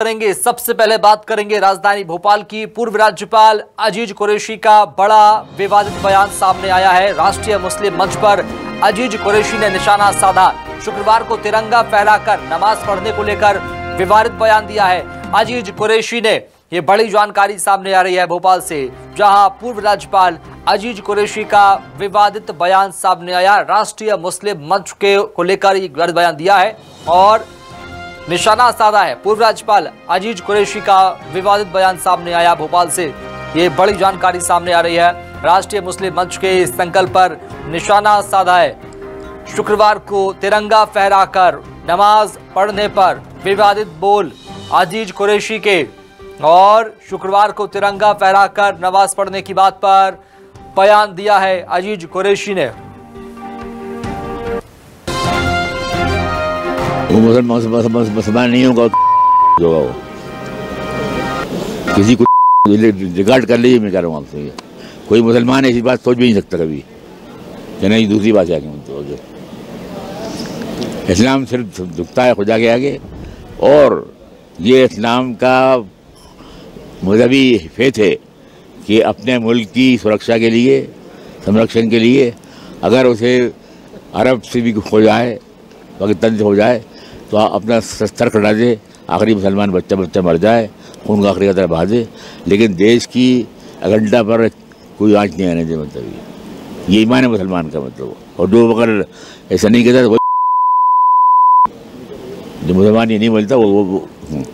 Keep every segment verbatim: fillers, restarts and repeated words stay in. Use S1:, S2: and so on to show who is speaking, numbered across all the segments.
S1: करेंगे। सबसे पहले बात करेंगे राजधानी भोपाल की। पूर्व राज्यपाल अजीज कुरैशी का बड़ा विवादित बयान सामने आया है। राष्ट्रीय मुस्लिम मंच पर अजीज कुरैशी ने निशाना साधा। शुक्रवार को तिरंगा फहराकर नमाज पढ़ने को लेकर विवादित बयान दिया है अजीज कुरैशी ने। ये बड़ी जानकारी सामने आ रही है भोपाल से, जहां पूर्व राज्यपाल अजीज कुरैशी का विवादित बयान सामने आया। राष्ट्रीय मुस्लिम मंच के को लेकर ये विवादित बयान दिया है और निशाना साधा है। पूर्व राज्यपाल अजीज कुरैशी का विवादित बयान सामने आया भोपाल से। ये बड़ी जानकारी सामने आ रही है। राष्ट्रीय मुस्लिम मंच के इस संकल्प पर निशाना साधा है। शुक्रवार को तिरंगा फहराकर नमाज पढ़ने पर विवादित बोल अजीज कुरैशी के, और शुक्रवार को तिरंगा फहराकर नमाज पढ़ने की बात पर बयान दिया है अजीज कुरैशी ने।
S2: वो मुसलमान मुसलमान नहीं होगा, होगा वो किसी को रिगार्ड कर लीजिए। मैं कह रहा हूँ आपसे, कोई मुसलमान ऐसी बात सोच भी नहीं सकता कभी कि नहीं। दूसरी बात है कि इस्लाम सिर्फ झुकता है खुदा के आगे, और ये इस्लाम का मजहबी फेथ है कि अपने मुल्क की सुरक्षा के लिए, संरक्षण के लिए, अगर उसे अरब से भी हो जाए, पाकिस्तान से हो जाए, तो अपना सर कटा दे, आखिरी मुसलमान बच्चा बच्चा मर जाए, खून का आखिरी कतरा बहा दे, लेकिन देश की एजेंडा पर कोई आँच नहीं आने दे। मतलब ये ईमान है मुसलमान का मतलब। और जो अगर ऐसा नहीं कहता, वो जो मुसलमान ये नहीं बोलता वो वो, वो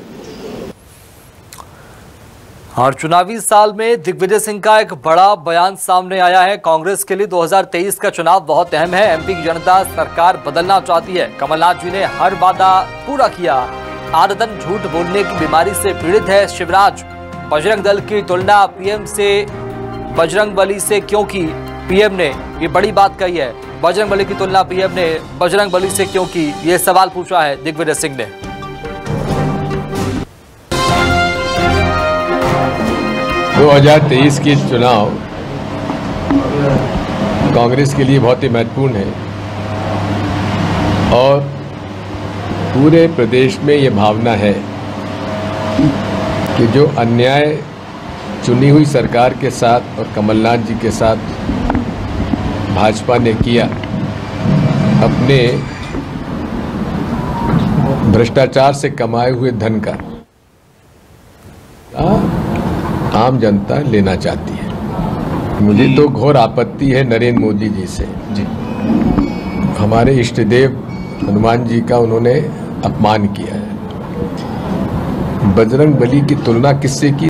S1: और चुनावी साल में दिग्विजय सिंह का एक बड़ा बयान सामने आया है। कांग्रेस के लिए दो हज़ार तेईस का चुनाव बहुत अहम है। एमपी की जनता सरकार बदलना चाहती है। कमलनाथ जी ने हर वादा पूरा किया। आदतन झूठ बोलने की बीमारी से पीड़ित है शिवराज। बजरंग दल की तुलना पीएम से बजरंगबली से क्यों की? पीएम ने ये बड़ी बात कही है। बजरंगबली की तुलना पीएम ने बजरंगबली से क्यों की, ये सवाल पूछा है दिग्विजय सिंह ने।
S3: दो हज़ार तेईस के चुनाव कांग्रेस के लिए बहुत ही महत्वपूर्ण है, और पूरे प्रदेश में ये भावना है कि जो अन्याय चुनी हुई सरकार के साथ और कमलनाथ जी के साथ भाजपा ने किया, अपने भ्रष्टाचार से कमाए हुए धन का आम जनता लेना चाहती है। मुझे तो घोर आपत्ति है नरेंद्र मोदी जी से। जी। हमारे इष्ट देव हनुमान जी का उन्होंने अपमान किया है। बजरंग बली की तुलना किससे की?